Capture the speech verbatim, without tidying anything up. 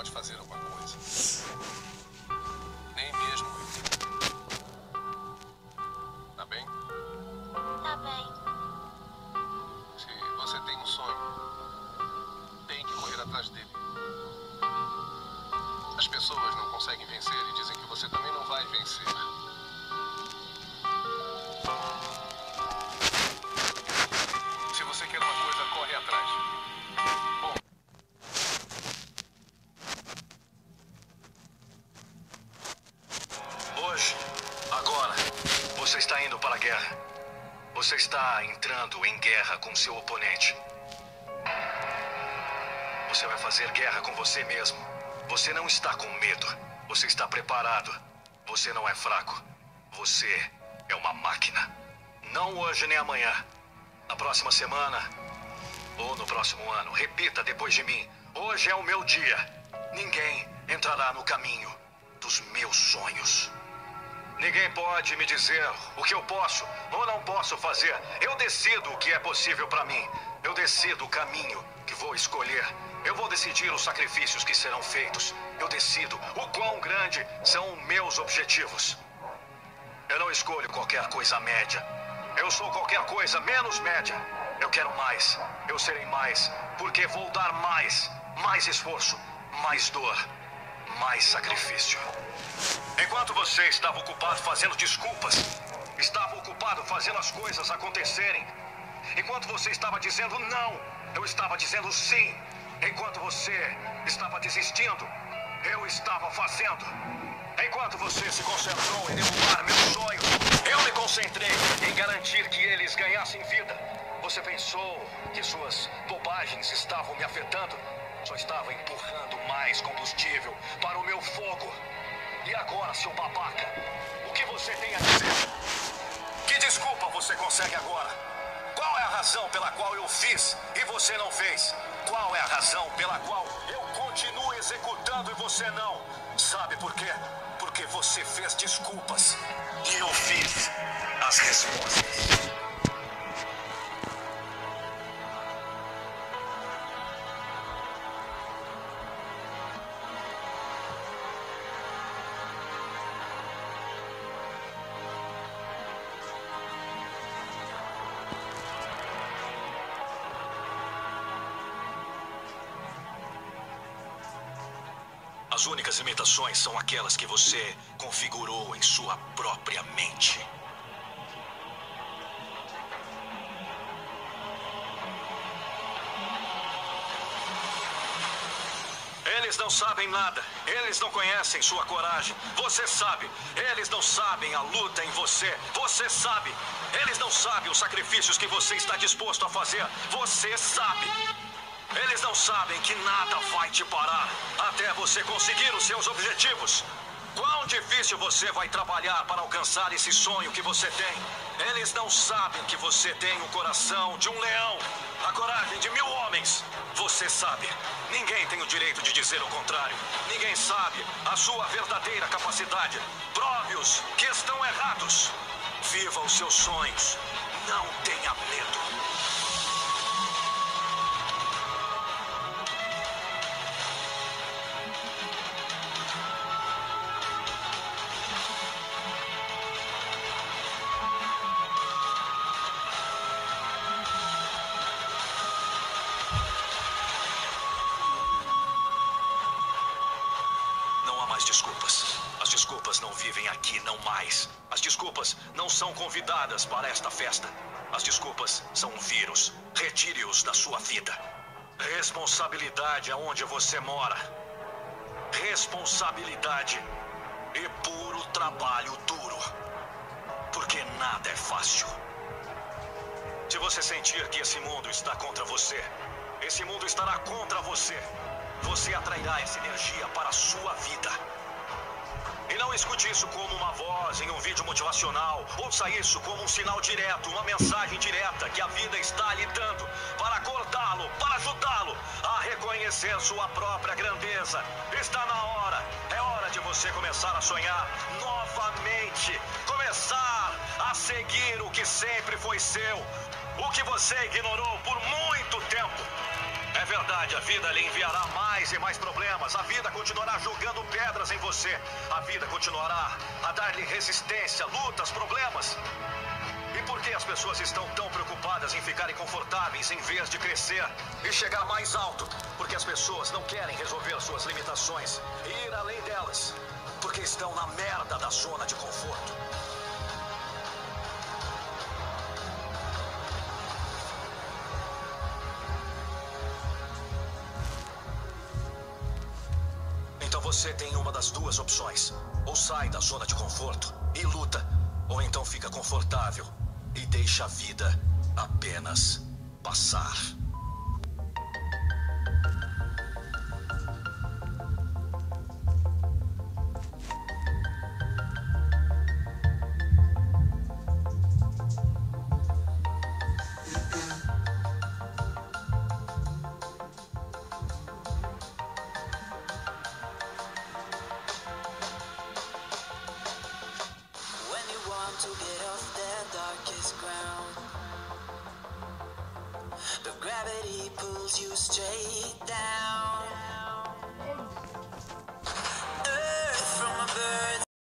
pode fazer alguma coisa. Nem mesmo eu. Tá bem? Tá bem. Se você tem um sonho, tem que correr atrás dele. As pessoas não conseguem vencer e dizem que você também não vai vencer. Se você quer uma coisa, corre atrás. Bom. Hoje, agora, você está indo para a guerra. Você está entrando em guerra com seu oponente. Você vai fazer guerra com você mesmo. Você não está com medo. Você está preparado. Você não é fraco. Você é uma máquina. Não hoje nem amanhã. Na próxima semana ou no próximo ano. Repita depois de mim. Hoje é o meu dia. Ninguém entrará no caminho dos meus sonhos. Ninguém pode me dizer o que eu posso ou não posso fazer. Eu decido o que é possível para mim. Eu decido o caminho que vou escolher. Eu vou decidir os sacrifícios que serão feitos. Eu decido o quão grande são meus objetivos. Eu não escolho qualquer coisa média. Eu sou qualquer coisa menos média. Eu quero mais. Eu serei mais. Porque vou dar mais. Mais esforço. Mais dor. Mais sacrifício. Enquanto você estava ocupado fazendo desculpas, estava ocupado fazendo as coisas acontecerem. Enquanto você estava dizendo não, eu estava dizendo sim. Enquanto você estava desistindo, eu estava fazendo. Enquanto você se concentrou em derrubar meus sonhos, eu me concentrei em garantir que eles ganhassem vida. Você pensou que suas bobagens estavam me afetando? Só estava empurrando mais combustível para o meu fogo. E agora, seu babaca, o que você tem a dizer? Que desculpa você consegue agora? Qual é a razão pela qual eu fiz e você não fez? Qual é a razão pela qual eu continuo executando e você não? Sabe por quê? Porque você fez desculpas e eu fiz as respostas. As únicas limitações são aquelas que você configurou em sua própria mente. Eles não sabem nada. Eles não conhecem sua coragem. Você sabe. Eles não sabem a luta em você. Você sabe. Eles não sabem os sacrifícios que você está disposto a fazer. Você sabe. Eles não sabem que nada vai te parar até você conseguir os seus objetivos. Quão difícil você vai trabalhar para alcançar esse sonho que você tem. Eles não sabem que você tem o coração de um leão, a coragem de mil homens. Você sabe. Ninguém tem o direito de dizer o contrário. Ninguém sabe a sua verdadeira capacidade. Prove-os que estão errados. Viva os seus sonhos. Não tenha medo. Desculpas. As desculpas não vivem aqui, não mais. As desculpas não são convidadas para esta festa. As desculpas são um vírus. Retire-os da sua vida. Responsabilidade aonde você mora. Responsabilidade e puro trabalho duro. Porque nada é fácil. Se você sentir que esse mundo está contra você, esse mundo estará contra você. Você atrairá essa energia para a sua vida. E não escute isso como uma voz em um vídeo motivacional. Ouça isso como um sinal direto, uma mensagem direta que a vida está lhe dando para acordá-lo, para ajudá-lo a reconhecer sua própria grandeza. Está na hora, é hora de você começar a sonhar novamente. Começar a seguir o que sempre foi seu, o que você ignorou por muito tempo. É verdade, a vida lhe enviará mais e mais problemas. A vida continuará jogando pedras em você. A vida continuará a dar-lhe resistência, lutas, problemas. E por que as pessoas estão tão preocupadas em ficarem confortáveis em vez de crescer e chegar mais alto? Porque as pessoas não querem resolver suas limitações e ir além delas. Porque estão na merda da zona de conforto. Então você tem uma das duas opções. Ou sai da zona de conforto e luta, ou então fica confortável e deixa a vida apenas passar. To get off the darkest ground, the gravity pulls you straight down.